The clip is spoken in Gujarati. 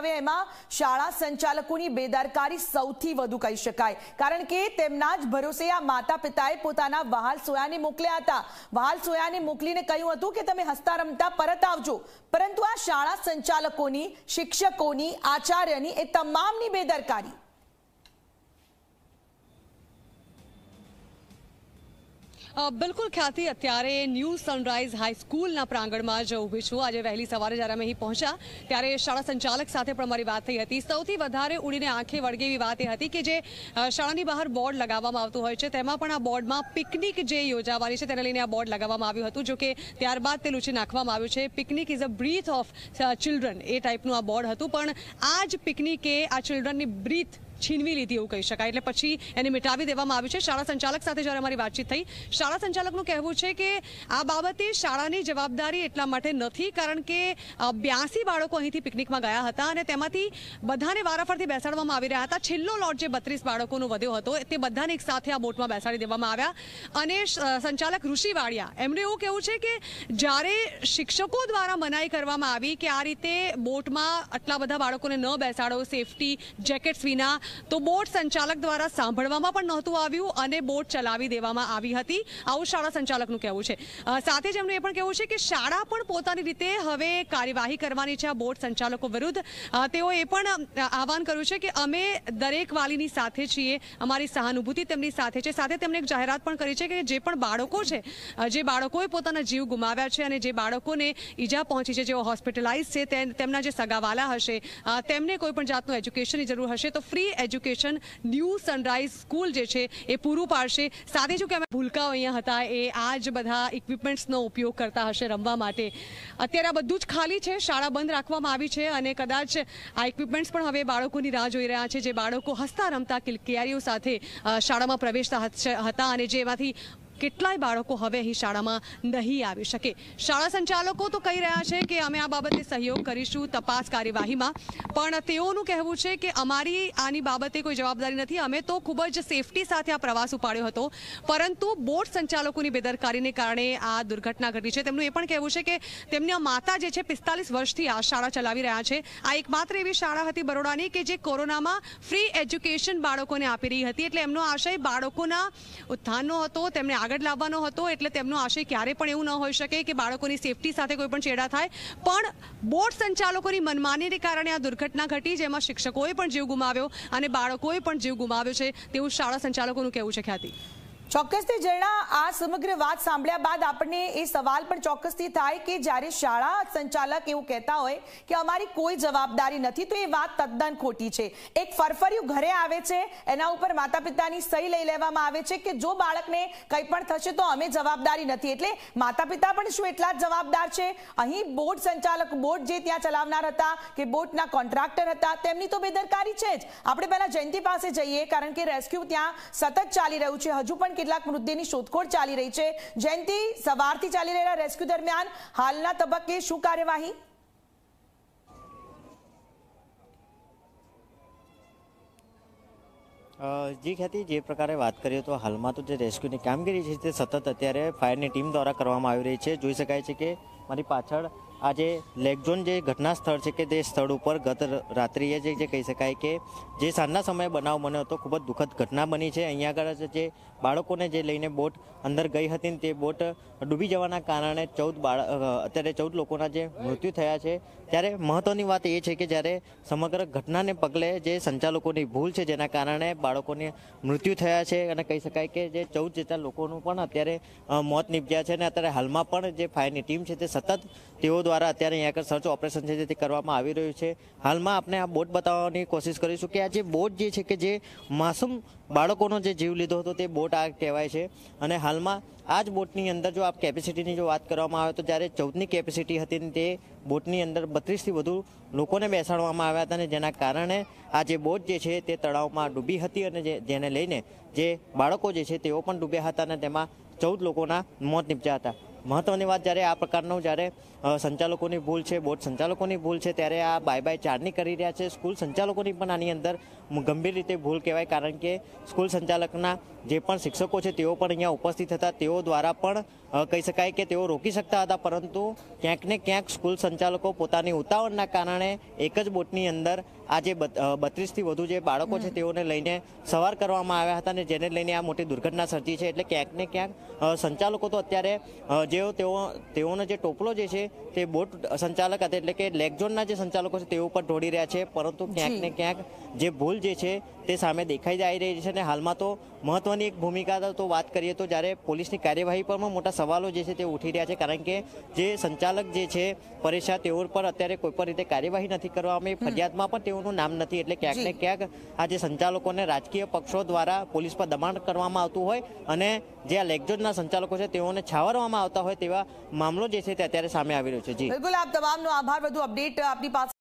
આવે એમાં શાળા સંચાલકોની બેદરકારી સૌથી વધુ કહી શકાય, કારણ કે તેમના જ ભરોસે આ માતા પિતાએ પોતાના વહાલ સોયાને મોકલ્યા હતા. વહાલ સોયાને મોકલીને કહ્યું હતું કે તમે હસતા રમતા પરત આવજો, પરંતુ આ શાળા સંચાલકોની, શિક્ષકોની, આચાર્યની એ તમામની બેદરકારી. બિલકુલ ખ્યાતિ, અત્યારે ન્યૂ સનરાઈઝ હાઈસ્કૂલના પ્રાંગણમાં જ ઊભી છું. આજે વહેલી સવારે જ્યારે અમે અહીં પહોંચ્યા ત્યારે શાળા સંચાલક સાથે પણ મારી વાત થઈ હતી. સૌથી વધારે ઉડીને આંખે વળગે એવી વાત એ હતી કે જે શાળાની બહાર બોર્ડ લગાવવામાં આવતું હોય છે તેમાં પણ આ બોર્ડમાં પિકનિક જે યોજાવાની છે તેને લઈને આ બોર્ડ લગાવવામાં આવ્યું હતું. જો કે ત્યારબાદ તે લૂછી નાખવામાં આવ્યું છે. Picnic is a breath of children, એ ટાઈપનું આ બોર્ડ હતું, પણ આ જ પિકનિકે આ ચિલ્ડ્રનની બ્રીથ છીનવી લીધી એવું કહી શકાય. એટલે પછી એને મિટાવી દેવામાં આવ્યું છે. શાળા સંચાલક સાથે જ્યારે અમારી વાતચીત થઈ, શાળા સંચાલકનું કહેવું છે કે આ બાબતે શાળાની જવાબદારી એટલા માટે નથી કારણ કે 82 બાળકો અહીંથી પિકનિકમાં ગયા હતા અને તેમાંથી બધાને વારાફરતી બેસાડવામાં આવી રહ્યા હતા. છેલ્લો લોટ જે 32 બાળકોનો વધ્યો હતો તે બધાને એક સાથે આ બોટમાં બેસાડી દેવામાં આવ્યા. અને સંચાલક ઋષિ વાડિયા એમનું એવું કહેવું છે કે જ્યારે શિક્ષકો દ્વારા મનાઈ કરવામાં આવી કે આ રીતે બોટમાં આટલા બધા બાળકોને ન બેસાડો સેફટી જેકેટ્સ વિના, તો બોટ સંચાલક દ્વારા સાંભળવામાં પણ નહોતું આવ્યું અને બોટ ચલાવી દેવામાં આવી હતી. આવું શાળા સંચાલકનું કહેવું છે. સાથે જ એમનું એ પણ કહેવું છે કે શાળા પણ પોતાની રીતે હવે કાર્યવાહી કરવાની છે આ બોટ સંચાલકો વિરુદ્ધ. તેઓ એ પણ આહવાન કર્યું છે કે અમે દરેક વાલીની સાથે છીએ, અમારી સહાનુભૂતિ તેમની સાથે છે. સાથે તેમણે એક જાહેરાત પણ કરી છે કે જે પણ બાળકો છે, જે બાળકોએ પોતાના જીવ ગુમાવ્યા છે અને જે બાળકોને ઈજા પહોંચી છે, જેઓ હોસ્પિટલાઇઝ છે, તેમના જે સગાવાલા હશે તેમને કોઈ પણ જાતનું એજ્યુકેશનની જરૂર હશે તો free education New Sunrise School જે છે એ પૂરું પાડશે. સાથે જો કે અમે ભૂલકાઓ અહીંયા હતા એ આ જ બધા ઇક્વિપમેન્ટ્સનો ઉપયોગ કરતા હશે રમવા માટે. અત્યારે આ બધું જ ખાલી છે, શાળા બંધ રાખવામાં આવી છે અને કદાચ આ ઇક્વિપમેન્ટ્સ પણ હવે બાળકોની રાહ જોઈ રહ્યા છે, જે બાળકો હસતા રમતા કિલકિયારીઓ સાથે શાળામાં પ્રવેશતા હતા અને જેમાંથી કેટલાય બાળકો હવે અહીં શાળામાં નહીં આવી શકે. શાળા સંચાલકો તો કહી રહ્યા છે કે અમે આ બાબતે સહયોગ કરીશું તપાસ કાર્યવાહીમાં, પણ તેઓનું કહેવું છે કે અમારી આની બાબતે કોઈ જવાબદારી નથી. અમે તો ખૂબ જ સેફટી સાથે આ પ્રવાસ ઉપાડ્યો હતો, પરંતુ બોટ સંચાલકોની બેદરકારીને કારણે આ દુર્ઘટના ઘટી છે. તેમનું એ પણ કહેવું છે કે તેમની માતા જે છે 45 વર્ષથી આ શાળા ચલાવી રહ્યા છે. આ એકમાત્ર એવી શાળા હતી બરોડાની કે જે કોરોનામાં ફ્રી એજ્યુકેશન બાળકોને આપી રહી હતી. એટલે એમનો આશય બાળકોના ઉત્થાનનો હતો, તેમને આગળ લાવવાનો હતો. એટલે તેમનો આશય ક્યારે પણ એવું ન હોઈ શકે કે બાળકોની સેફટી સાથે કોઈ પણ ચેડા થાય. પણ બોટ સંચાલકોની મનમાનીને કારણે આ દુર્ઘટના ઘટી, જેમાં શિક્ષકોએ પણ જીવ ગુમાવ્યો અને બાળકોએ પણ જીવ ગુમાવ્યો છે તેવું શાળા સંચાલકોનું કહેવું છે. ખ્યાતિ, ચોક્કસથી જણા, આ સમગ્ર વાત સાંભળ્યા બાદ આપણને એ સવાલ પણ ચોક્કસથી થાય કે જ્યારે શાળા સંચાલક એવું કહેતા હોય કે અમારી કોઈ જવાબદારી નથી, તો એ વાત તદ્દન ખોટી છે. એક ફરફરિયું ઘરે આવે છે, એના ઉપર માતા પિતાની સહી લઈ લેવામાં આવે છે કે જો બાળકને કંઈ પણ થશે તો અમે જવાબદારી નથી. એટલે માતા પિતા પણ શું એટલા જ જવાબદાર છે? અહીં બોટ સંચાલક, બોટ જે ત્યાં ચલાવનાર હતા કે બોટના કોન્ટ્રાક્ટર હતા, તેમની તો બેદરકારી છે જ. આપણે પહેલા જયંતિ પાસે જઈએ કારણ કે રેસ્ક્યુ ત્યાં સતત ચાલી રહ્યું છે. હજુ પણ કેટલાક મૃતદેહની શોધખોળ ચાલી રહી છે. જયંતિ, સવારથી ચાલી રહેલા રેસ્ક્યુ દરમિયાન હાલના તબક્કે શું કાર્યવાહી? જી ખ્યાતિ, જે પ્રકારે વાત કરીએ તો હાલમાં તો જે રેસ્ક્યુની કામગીરી છે તે સતત અત્યારે ફાયરની ટીમ દ્વારા કરવામાં આવી રહી છે. જોઈ શકાય છે કે મારી પાછળ આ જે લેક ઝોન જે ઘટના સ્થળ છે કે તે સ્થળ ઉપર ગત રાત્રિએ જે કહી શકાય કે જે સાંજના સમયે બનાવ બન્યો હતો, ખૂબ જ દુઃખદ ઘટના બની છે. અહીંયા આગળ જે બાળકોને જે લઈને બોટ અંદર ગઈ હતી તે બોટ ડૂબી જવાના કારણે અત્યારે 14 લોકોના જે મૃત્યુ થયા છે. ત્યારે મહત્વની વાત એ છે કે જ્યારે સમગ્ર ઘટનાને પગલે જે સંચાલકોની ભૂલ છે જેના કારણે બાળકોને મૃત્યુ થયા છે અને કહી શકાય કે જે 14 જેટલા લોકોનું પણ અત્યારે મોત નીપજ્યા છે. અને અત્યારે હાલમાં પણ જે ફાયરની ટીમ છે તે સતત તેઓ દ્વારા અત્યારે અહીંયા આગળ સર્ચ ઓપરેશન છે તે કરવામાં આવી રહ્યું છે. હાલમાં આપણે આ બોટ બતાવવાની કોશિશ કરીશું કે આ જે બોટ જે છે કે જે માસૂમ બાળકોનો જે જીવ લીધો હતો તે બોટ આ કહેવાય છે. અને હાલમાં આ જ બોટની અંદર જો આપ કેપેસિટીની જો વાત કરવામાં આવે તો જ્યારે 14ની કેપેસિટી હતી તે બોટની અંદર 32થી વધુ લોકોને બેસાડવામાં આવ્યા હતા અને જેના કારણે આ જે બોટ જે છે તે તળાવમાં ડૂબી હતી અને જેને લઈને જે બાળકો જે છે તેઓ પણ ડૂબ્યા હતા અને તેમાં 14 લોકોના મોત નીપજ્યા હતા. મહત્વની વાત જ્યારે આ પ્રકારનું જ્યારે સંચાલકોની ભૂલ છે, બોર્ડ સંચાલકોની ભૂલ છે, ત્યારે આ બાય ચારની કરી રહ્યા છે. સ્કૂલ સંચાલકોની પણ આની અંદર ગંભીર રીતે ભૂલ કહેવાય, કારણ કે સ્કૂલ સંચાલકના જે પણ શિક્ષકો છે તેઓ પણ અહીંયા ઉપસ્થિત હતા. તેઓ દ્વારા પણ કહી શકાય કે તેઓ રોકી શકતા હતા, પરંતુ ક્યાંક ને ક્યાંક સ્કૂલ સંચાલકો પોતાની ઉતાવળના કારણે એક જ બોટની અંદર આ જે 32થી વધુ જે બાળકો છે તેઓને લઈને સવાર કરવામાં આવ્યા હતા, અને જેને લઈને આ મોટી દુર્ઘટના સર્જી છે. એટલે ક્યાંક ને ક્યાંક સંચાલકો તો અત્યારે તેઓનો જે ટોપલો જે છે તે બોટ સંચાલક હતા, એટલે કે લેગ ઝોનના જે સંચાલકો છે તેઓ પર ઢોળી રહ્યા છે, પરંતુ ક્યાંક ને ક્યાંક જે ભૂલ જે છે તે સામે દેખાઈ જઈ રહી છે. અને હાલમાં તો મહત્વની એક ભૂમિકા તો વાત કરીએ તો જ્યારે પોલીસની કાર્યવાહી પર પણ મોટા સવાલો જે છે તે ઉઠી રહ્યા છે, કારણ કે જે સંચાલક જે છે પરેશા, તેઓ પર અત્યારે કોઈ પણ રીતે કાર્યવાહી નથી કરવામાં, ફરિયાદમાં પણ તેઓનું નામ નથી. એટલે ક્યાંક ને ક્યાંક આ જે સંચાલકોને રાજકીય પક્ષો દ્વારા પોલીસ પર દબાણ કરવામાં આવતું હોય અને જે આ લેગઝોનના સંચાલકો છે તેઓને છાવરવામાં આવતા હોય તેવા મામલો જે છે તે અત્યારે સામે આવી રહ્યો છે. જી બિલકુલ, આપ તમામનો આભાર. વધુ અપડેટ આપની પાસે